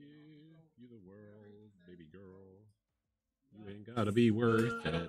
you the world, baby girl. You ain't gotta be worth it.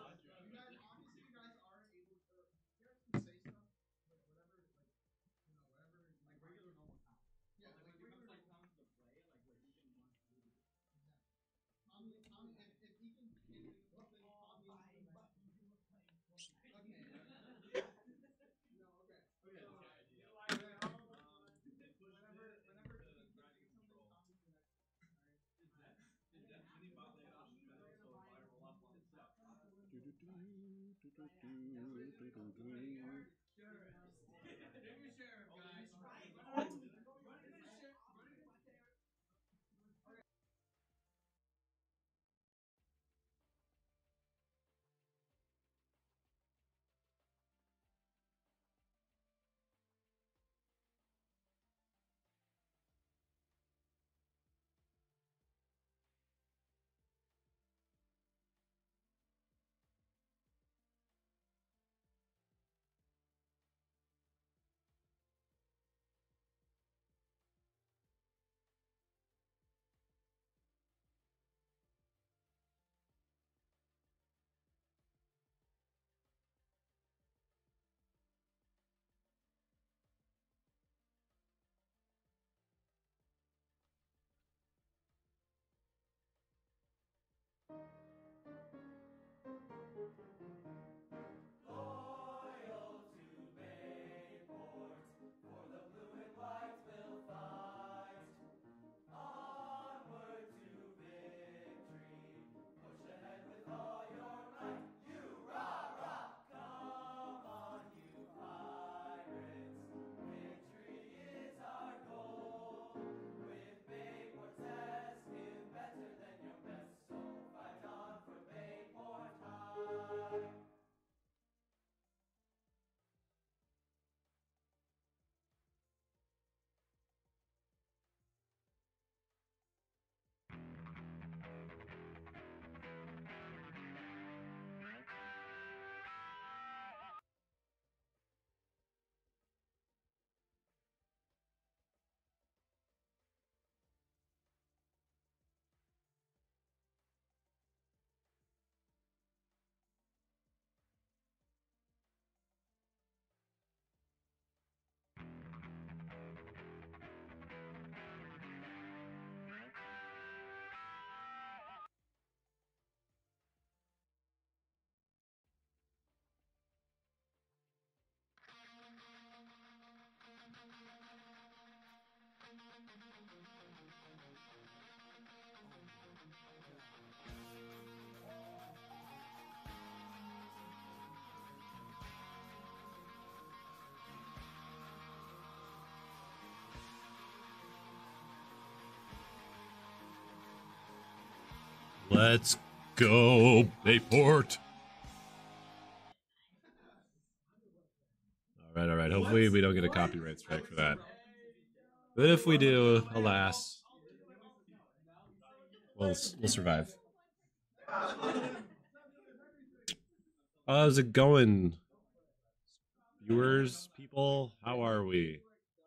Loyal to Bayport, for the blue and white will fight. Onward to victory, push ahead with all your might. You rah-rah, come on you pirates, victory is our goal. With Bayport test, give better than your best, so fight on for Bayport High. Let's go, Bayport. All right. Hopefully, we don't get a copyright strike for that. But if we do, alas, we'll survive. How's it going, viewers, people? How are we?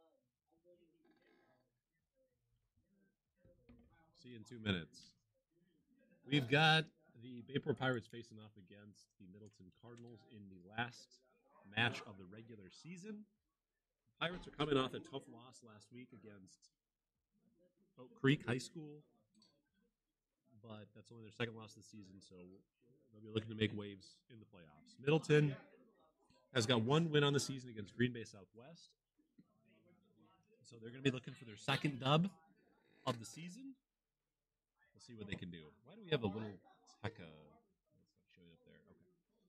See you in 2 minutes. We've got the Bayport Pirates facing off against the Middleton Cardinals in the last match of the regular season. The Pirates are coming off a tough loss last week against Oak Creek High School, but that's only their second loss this season, so they'll be looking to make waves in the playoffs. Middleton has got one win on the season against Green Bay Southwest, so they're going to be looking for their second dub of the season. We'll see what they can do. Why do we have a little Tekka? It's not showing up there. Okay.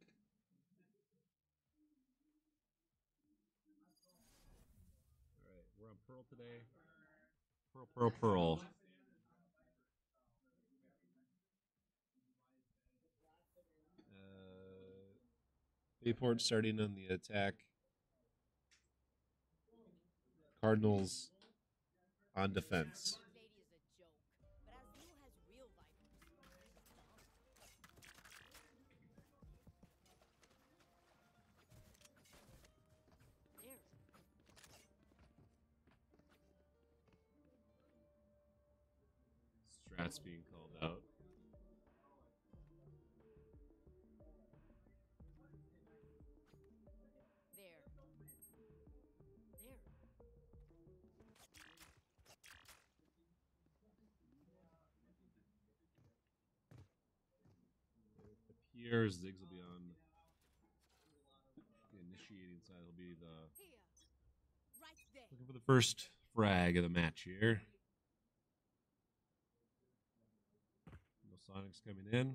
All right, we're on Pearl today. Pearl. Bayport starting on the attack. Cardinals on defense. that's being called out. There. It appears Ziggs will be on the initiating side. He'll be the Here. Right there. looking for the first frag of the match here. No Sonics coming in.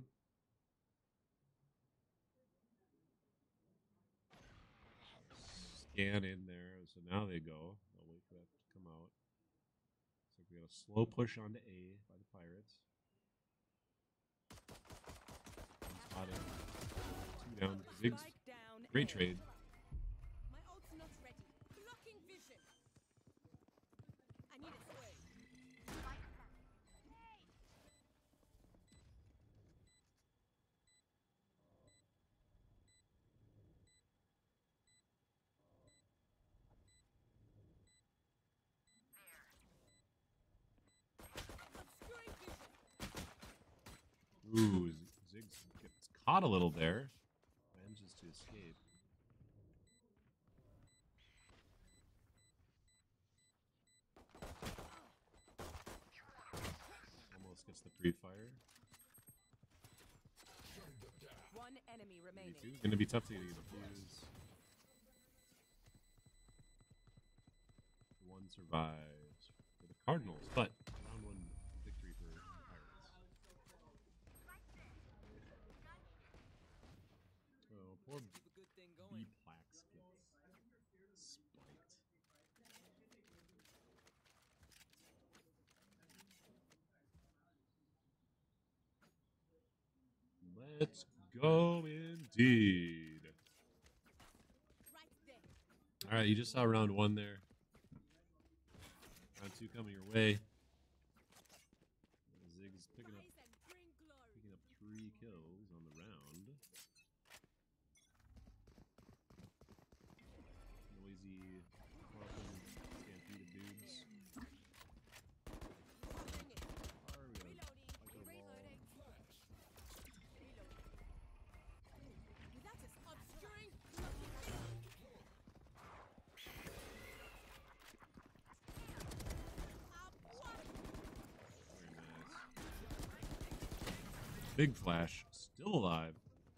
Scan in there. So now they go. They'll wait for that to come out. Looks like we got a slow push onto A by the Pirates. Spotted. 2 down. Ziggs. Spike down. Great A. trade. My ult's not ready. Blocking vision. I need a sway. Obscuring vision. Ooh, Ziggs gets caught a little there. Manages to escape. Almost gets the pre-fire. One enemy remaining. Going to be tough to get a fuse. One survives for the Cardinals, but round 1 victory for the Pirates. Oh, poor Keep a good thing going. B-Plax gets spiked. Let's go indeed. Right there. All right, you just saw round 1 there. Round 2 coming your way. Ziggs picking up Rise and bring glory. 3 kills on the round. Noisy, Carlton, stampede of dudes. Bring it. Are we gonna Reloading. fight the wall? Reloading. That is obscuring. Blocking vision. Very nice. Big Flash, still alive.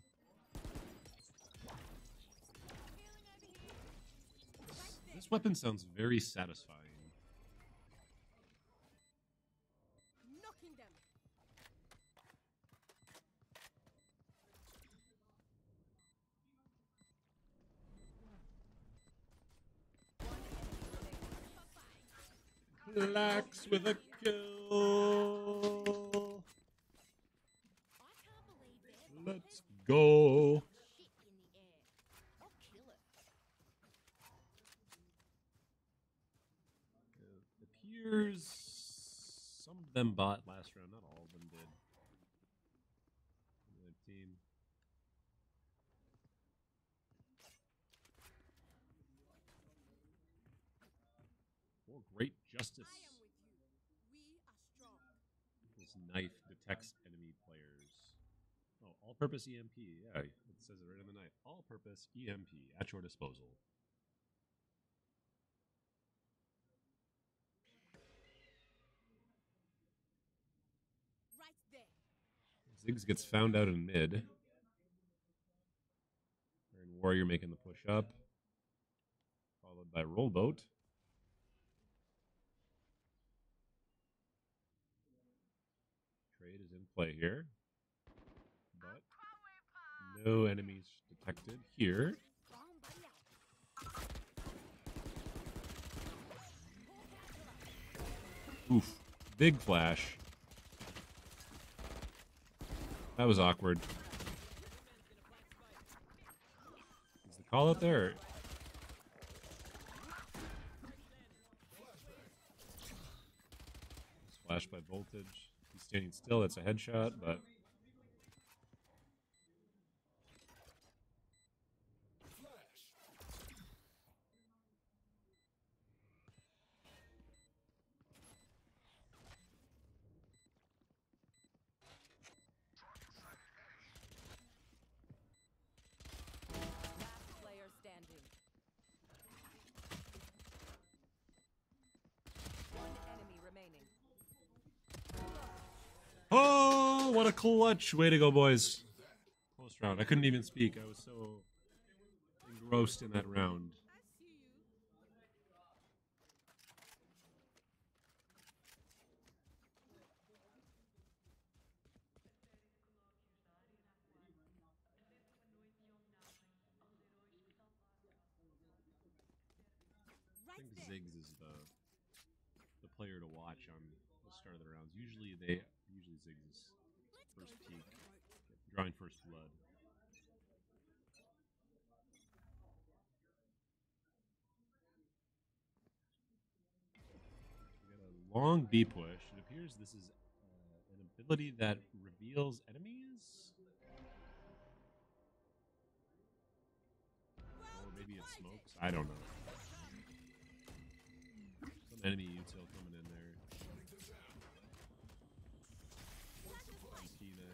This weapon sounds very satisfying. Knocking them. Lax with a kill. I can't believe that. Let's go. Shit in the air. I'll kill it. It appears some of them bought last round, not all of them did. The team. Oh, great justice. I am with you. We are strong. This knife detects enemy players. Oh, all-purpose EMP. Yeah, it says it right on the knife. All-purpose EMP at your disposal. Right there. Ziggs gets found out in mid. And Warrior making the push up. Followed by Rollboat. Trade is in play here. But no enemies detected here. Bomb buddy out. Oof. Big flash. That was awkward. Is the call out there? Flash by Voltage. He's standing still. That's a headshot, but what a clutch. Way to go, boys. Close round. I couldn't even speak. I was so engrossed in that round. I see you. I Right think there. Ziggs is the player to watch on the start of the rounds. Usually Ziggs is Let's first go peak, down the road. drawing first blood. We got a long B push. It appears this is an ability that reveals enemies, or maybe it smokes. I don't know. Some enemy util coming in there. Kina.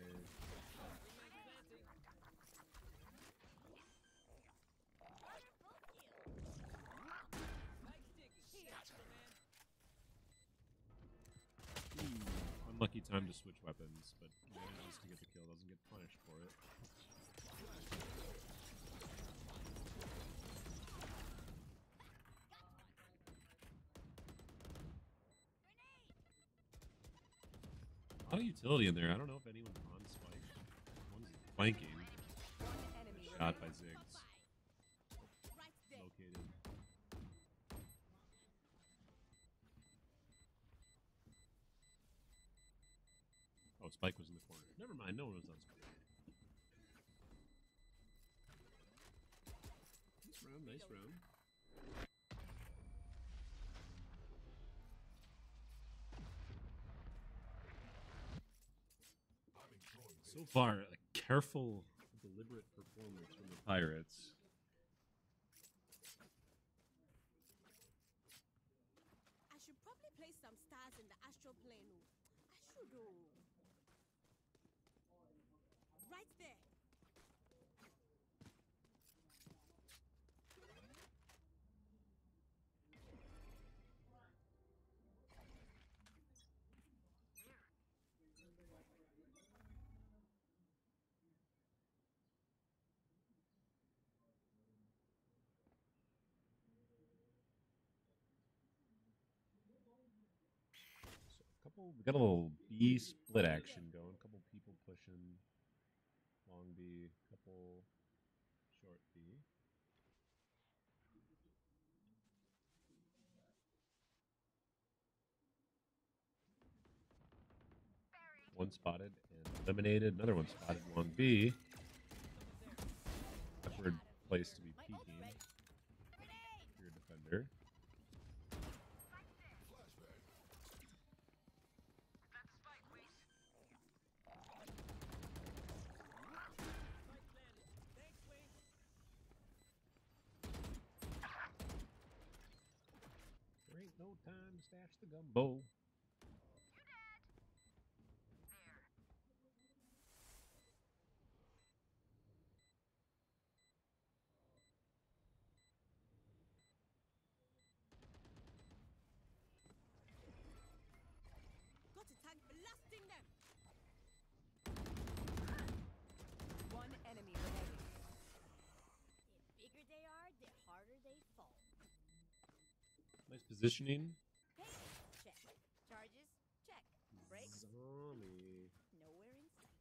Unlucky time to switch weapons, but manages to get the kill, doesn't get punished for it. A lot of utility in there. I don't know if anyone's on spike. One's flanking. Shot by Ziggs. Right there. Located. Oh, Spike was in the corner. Never mind, no one was on Spike. Nice round, nice round. So far, a careful, deliberate performance from the Pirates. I should probably place some stars in the astral plane. I should. Right there. We got a little B split action going. A couple people pushing long B, couple short B. One spotted and eliminated. Another one spotted long B. Awkward place to be peeking. Your defender. There ain't no time to stash the gumbo. Got a tank blasting them. One enemy remaining. The bigger they are, the harder they fall. Nice positioning. Check. Charges? Check. Brakes? Zombie. Nowhere in sight.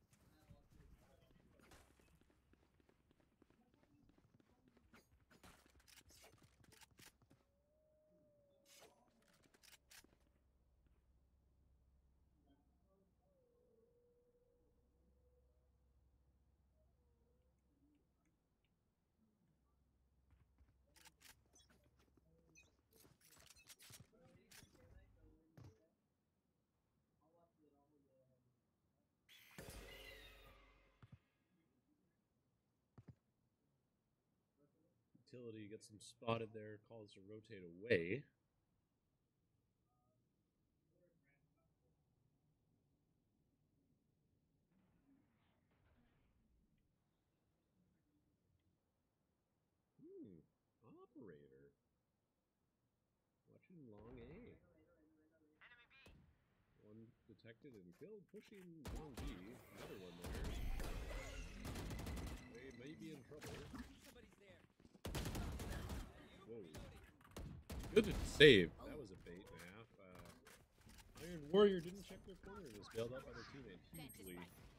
Utility gets them spotted there, calls to rotate away. Operator. Watching long A. One detected and killed, pushing 1B. Another one there. They may be in trouble. Somebody's there. Whoa. Good save. That was a bait and a half. Iron Warrior didn't check their corner and was bailed out by their teammate hugely.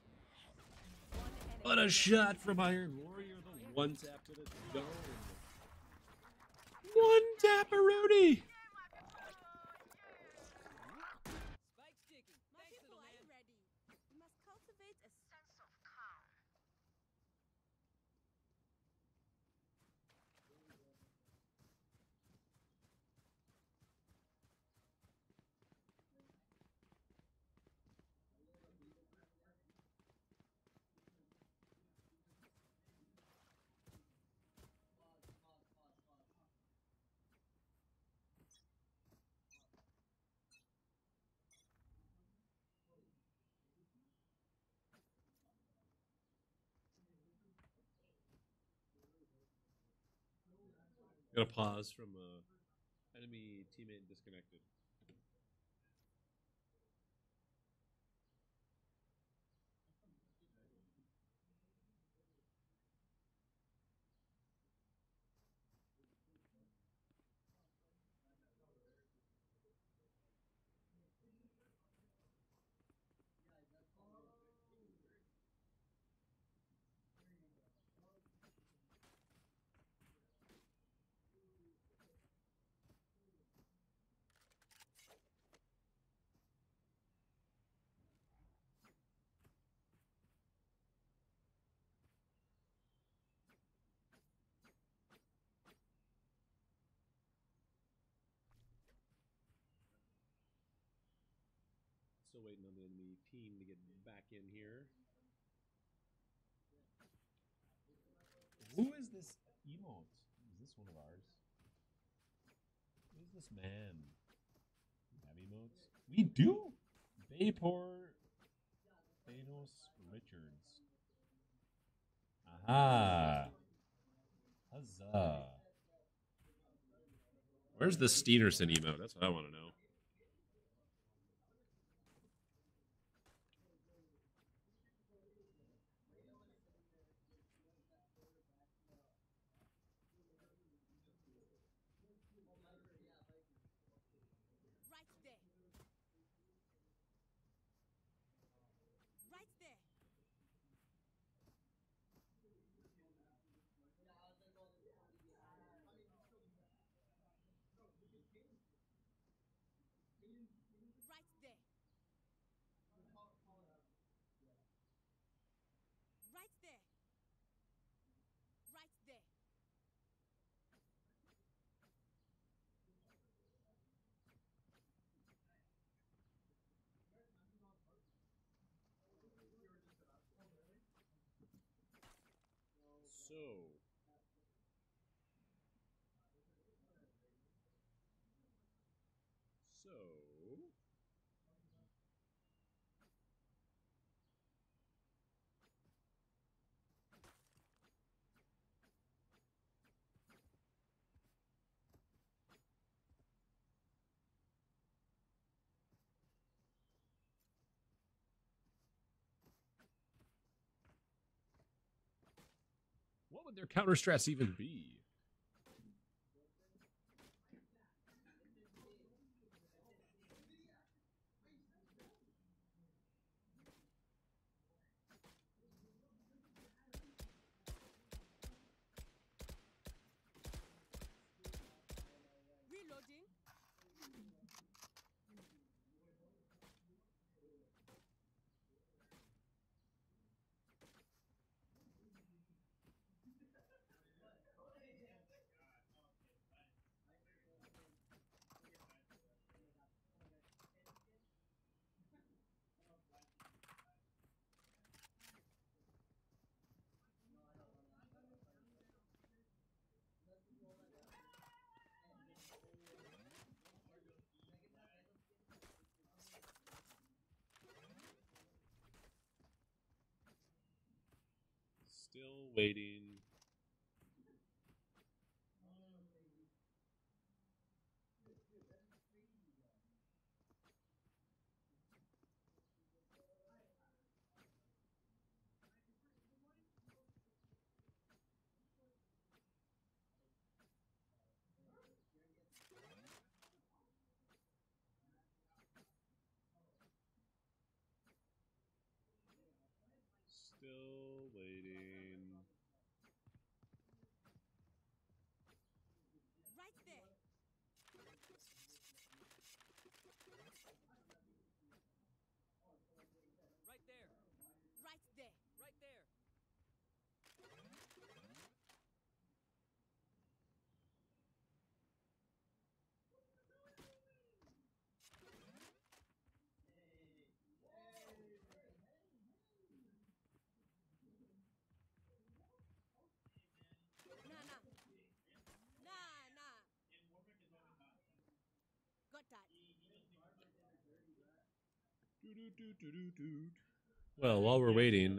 What a shot from Iron Warrior. The one tap to the dome. One tap-a-rooney. Spike sticking. My Thanks, people, little are you man. ready? We must cultivate a sense of calm. Got a pause from enemy teammate disconnected. Still waiting on the enemy team to get back in here. Who is this emote? Is this one of ours? Who is this man? We have emotes? We do! Vapor Thanos Richards. Aha! Huzzah! Where's the Steenerson emote? That's what I want to know. Right there. Right there. Right there. Right there. Right there. So, what would their counter stress even be? Reloading. Still waiting. Still waiting. Right there. Right there. Right there. Right there. Nah, nah. Nah, nah. Got that. Well, while we're waiting,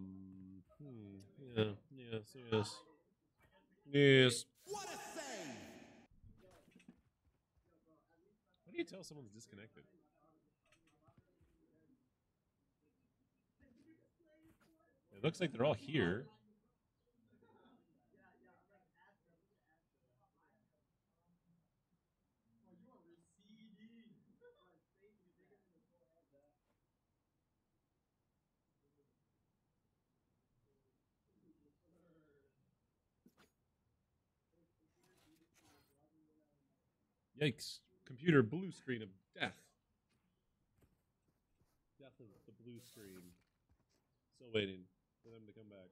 yeah, yes. What a save! How do you tell someone's disconnected? It looks like they're all here. Yikes. Computer blue screen of death. Death of the blue screen. Still waiting for them to come back.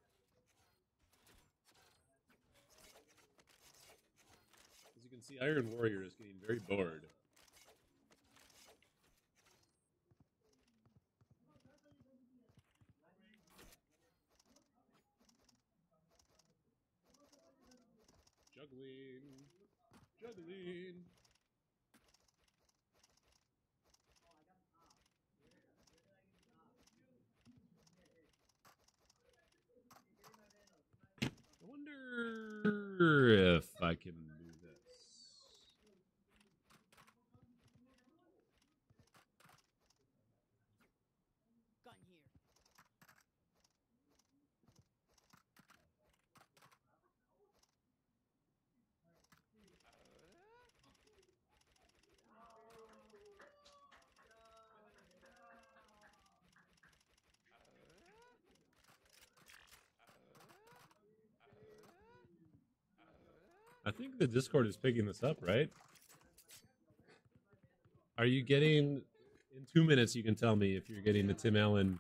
As you can see, Iron Warrior is getting very bored. Juggling. Juggling. I wonder if I can do this. Gun here. I think the Discord is picking this up, right? Are you getting... In 2 minutes, you can tell me if you're getting the Tim Allen...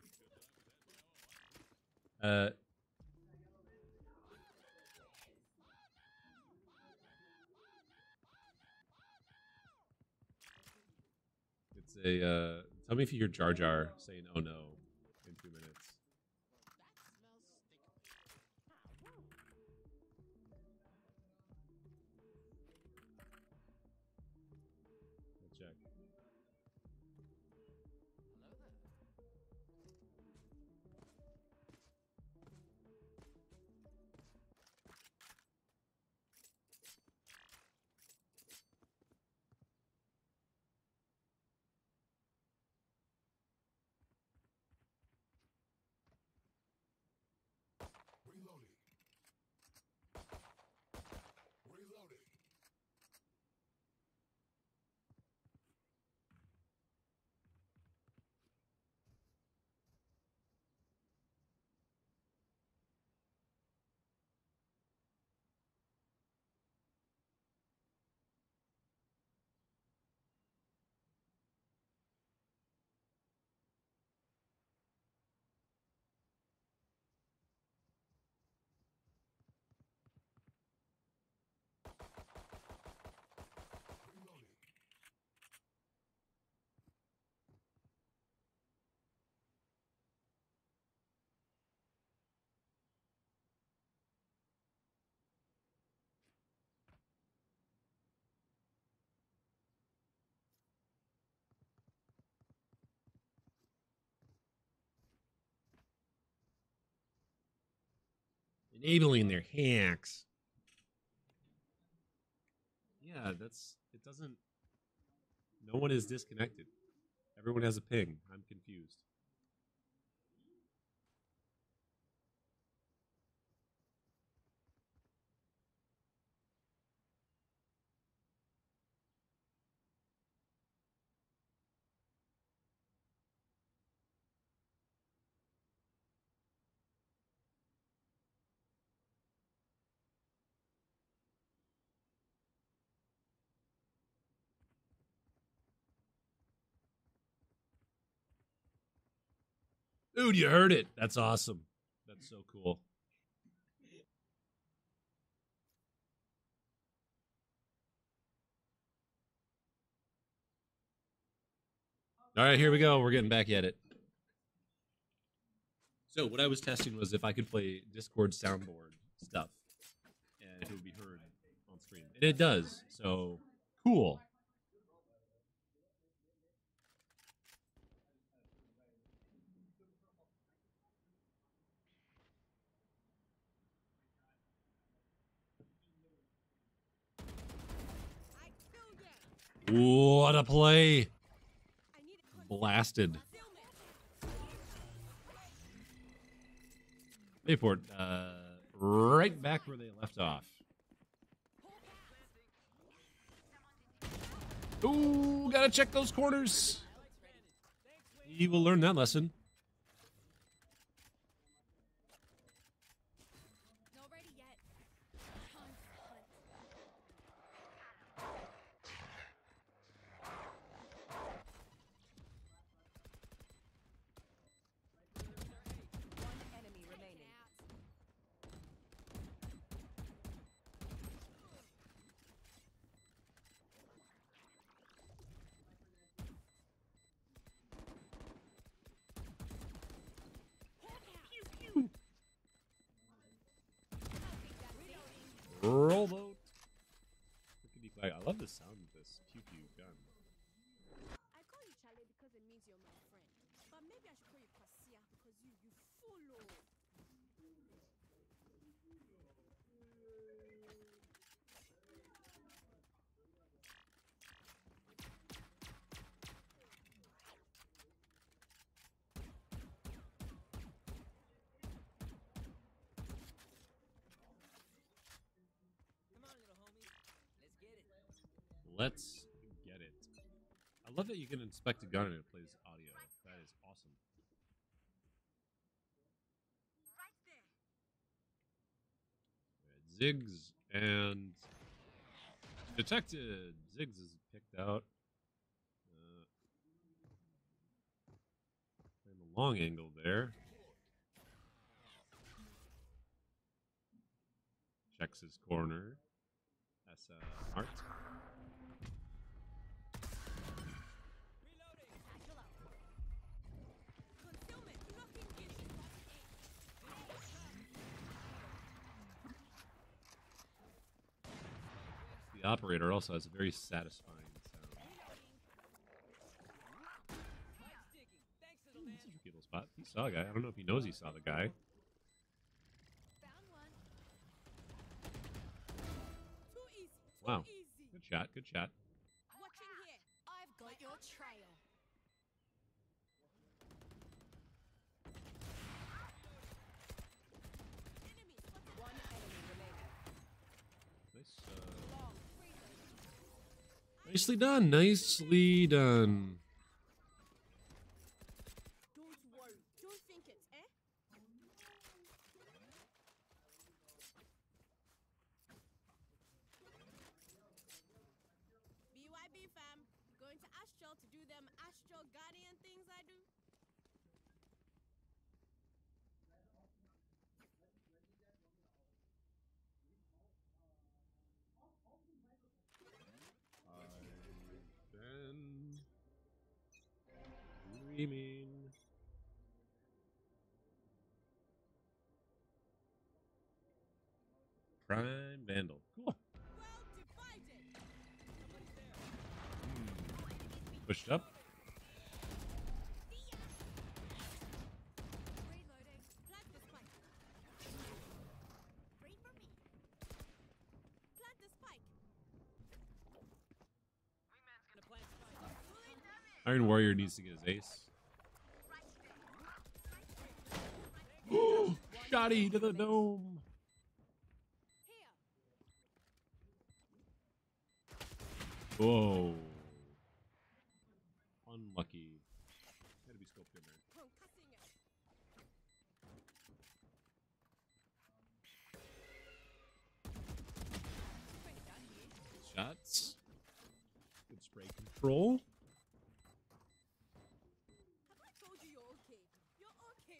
It's a... tell me if you hear Jar Jar saying, oh no, in 2 minutes. We'll check. Hello there. Reloading. Reloading. Reloading. Enabling their hacks. Yeah, that's... It doesn't... No one is disconnected. Everyone has a ping. I'm confused. Dude, you heard it. That's awesome. That's so cool. All right, here we go. We're getting back at it. So what I was testing was if I could play Discord soundboard stuff, and if it would be heard on stream, and it does. So cool. I kill ya. What a play! I need a Blasted. concealment. Bayport, right back where they left off. Ooh, gotta check those corners. He will learn that lesson. Not ready yet. Time to hunt. One enemy remaining. Rowboat. I love the sound of this pew pew gun. I call you Charlie because it means you're my friend. But maybe I should call you Kwasia because you follow. Come on, little homie. Let's get it. Let's get it. I love that you can inspect a gun and it plays audio. That is awesome. Right there. We had Ziggs and detected. Ziggs is picked out. And the long angle there. Checks his corner. That's Hart. Concealment. Blocking vision. The operator also has a very satisfying sound. Thanks, little man. It's a tricky little spot. He saw a guy. I don't know if he knows he saw the guy. Found one. Too easy. Too Wow. easy. Good shot. Good shot. Watching here. I've got your trail. Enemy spotted. One enemy remaining. Nice. Long. Freedom. Nicely done. Nicely done. Don't worry. Don't think it, eh? BYB fam. Going to Astral to do them Astral Guardian things I do. Then dreaming. Prime Vandal. Cool. Well divided. Pushed up. Reloading. Plant the spike. Wait for me. Plant the spike. Gonna plant spike. Iron Warrior needs to get his ace. Shotty to the dome. Here. Whoa. Unlucky. Had to be scoped here, man. Concussing it. Shots. Good spray control. Have I told you you're okay? You're okay.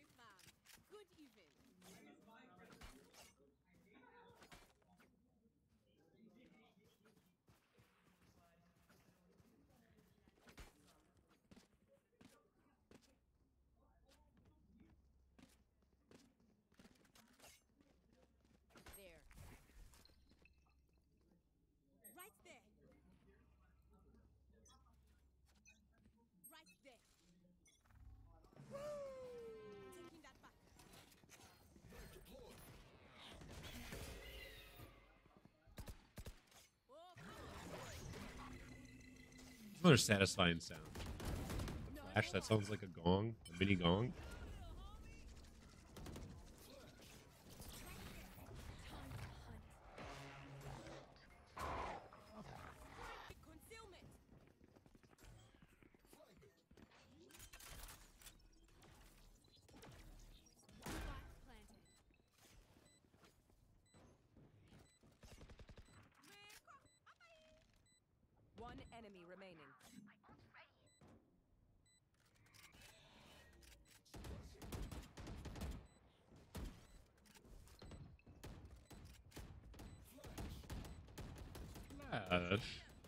another satisfying sound. The flash that sounds like a gong, a mini gong. Concealment. Spike planted. One enemy remaining. Flash.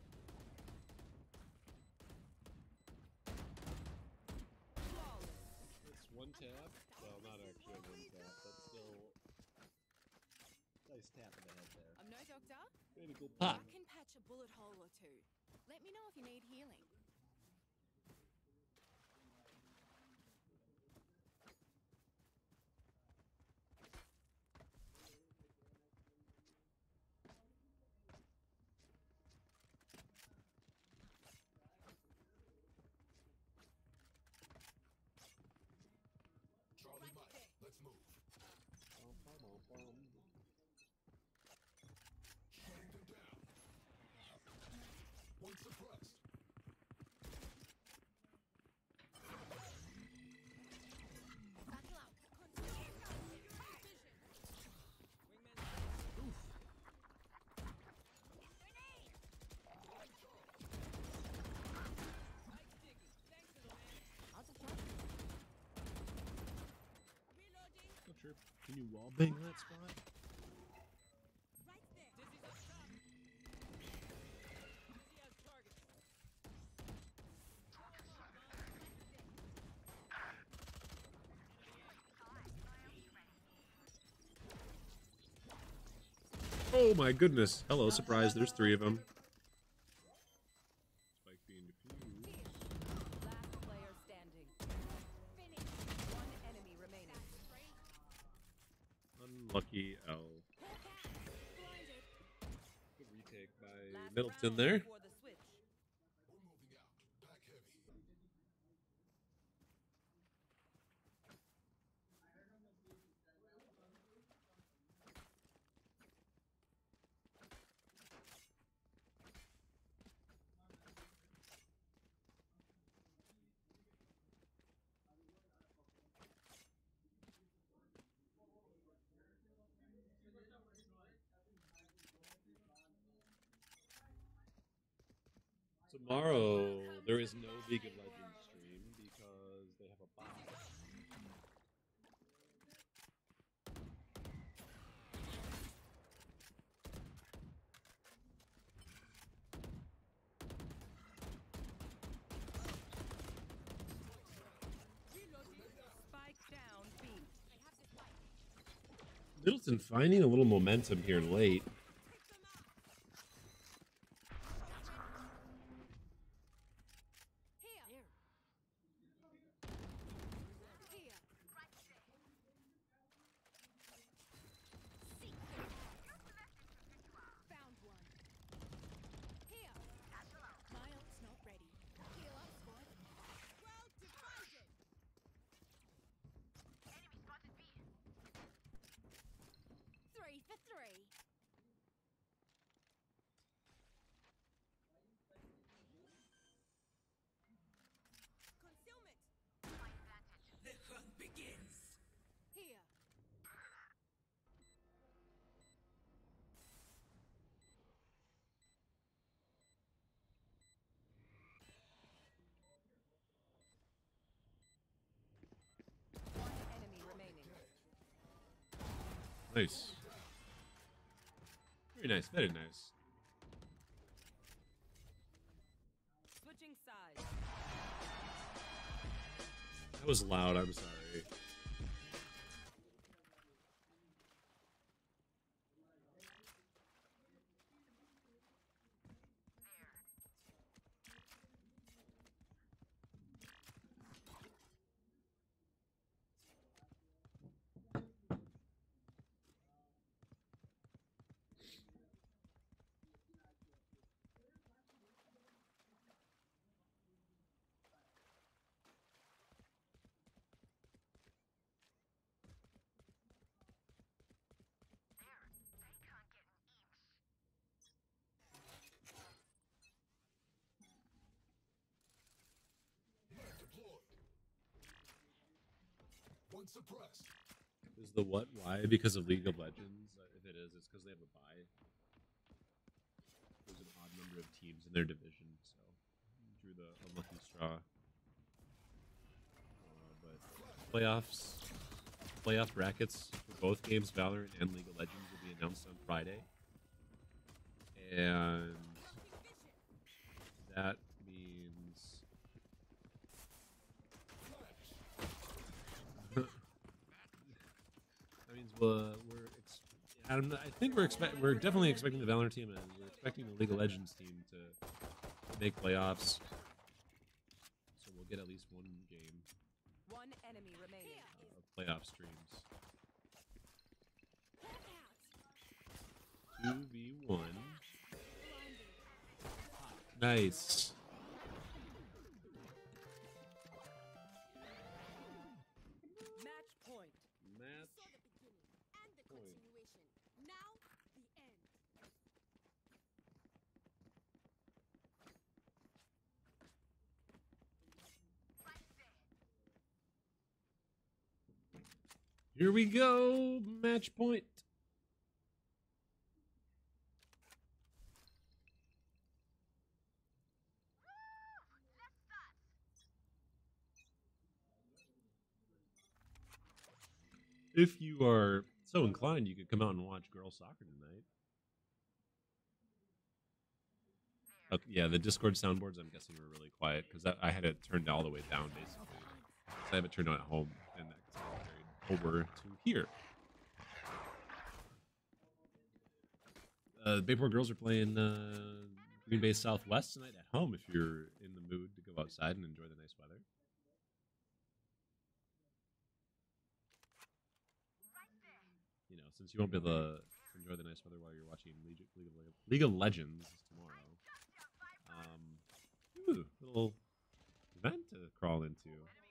It's one tap. Well, not actually one tap, but still. Nice tap in the head there. I'm no doctor. Critical I pop. can patch a bullet hole or two. Let me know if you need healing. Charlie Mike, let's move. Shutting them down. One suppressed. Battle out. Vision. I'll just jump. Reloading. Not sure. Can you wall bang that spot? Right there. Oh my goodness. Hello, surprise. There's 3 of them. Spike being defused. Last player standing. Finish. One enemy remaining. Unlucky L. Blinded. Good retake by Last Middleton round there. before the switch. We're moving out. Pack heavy. Tomorrow, there is no League of Legends stream because they have a bot. Spike down B. Middleton finding a little momentum here late. Here. Here. Seek. Found one. Here. My ult's not ready. Heal up, squad. Well divided. Enemy spotted B. 3 for 3. Concealment. The hunt begins. Here. One enemy remaining. Nice. Very nice, very nice. Switching sides. That was loud, I'm sorry. One suppressed. Is the what? Why? Because of League of Legends? If it is, it's because they have a bye. There's an odd number of teams in their division, so drew the unlucky straw. But playoff brackets for both games, Valorant and League of Legends, will be announced on Friday, and that means that means I think we're definitely expecting the Valorant team, and we're expecting the League of Legends team to make playoffs. So we'll get at least one game One enemy remaining. of playoff streams. Look out. 2v1. Blinded. Nice. Match point. Match. Saw the beginning and the Point. continuation. Now the end. Here we go. Match point. If you are so inclined, you could come out and watch girls soccer tonight. Okay, yeah, the Discord soundboards, I'm guessing, were really quiet because I had it turned all the way down, basically. So I have it turned on at home, and that carried over to here. The Bayport girls are playing Green Bay Southwest tonight at home if you're in the mood to go outside and enjoy the nice weather. You know, since you won't be able to enjoy the nice weather while you're watching League of Legends tomorrow. Little event to crawl into.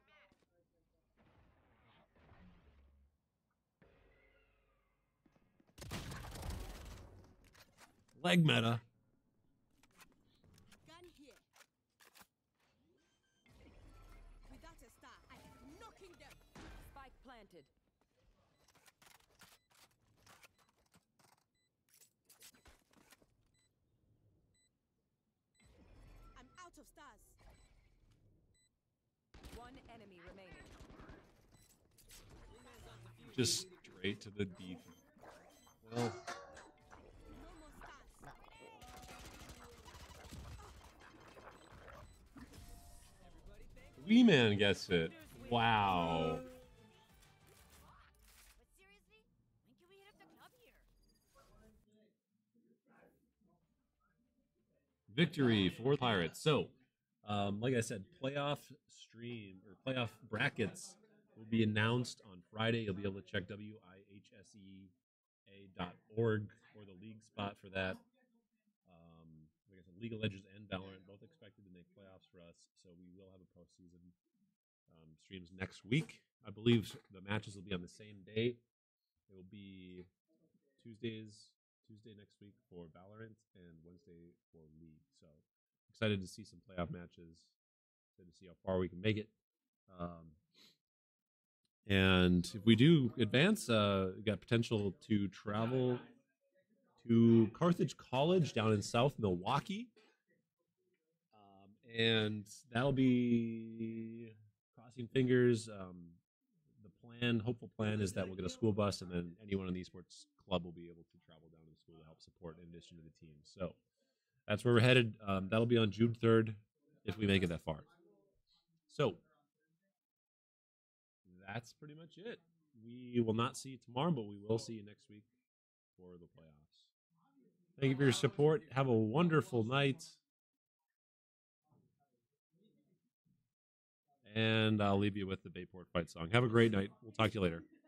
Leg meta. Gun here. Without a star, I am knocking them. Spike planted. I'm out of stars. One enemy remaining. Just straight to the deep. Well, No more stars. Wee Man gets it. Wow. But seriously, when can we hit up the club here? Victory for Pirates. So, like I said, playoff stream or playoff brackets will be announced on Friday. You'll be able to check wihsea.org for the league spot for that. Like I said, League of Legends and Valorant both expected to make playoffs for us, so we will have a postseason streams next week. I believe the matches will be on the same day. It will be Tuesday next week for Valorant and Wednesday for League. So excited to see some playoff matches. Excited to see how far we can make it. And if we do advance, we got potential to travel to Carthage College down in South Milwaukee. And that'll be crossing fingers. The hopeful plan is that we'll get a school bus, and then anyone in the esports club will be able to travel down to the school to help support in addition to the team. So that's where we're headed. That'll be on June 3rd if we make it that far. So that's pretty much it. We will not see you tomorrow, but we will see you next week for the playoffs. Thank you for your support. Have a wonderful night. And I'll leave you with the Bayport fight song. Have a great night. We'll talk to you later.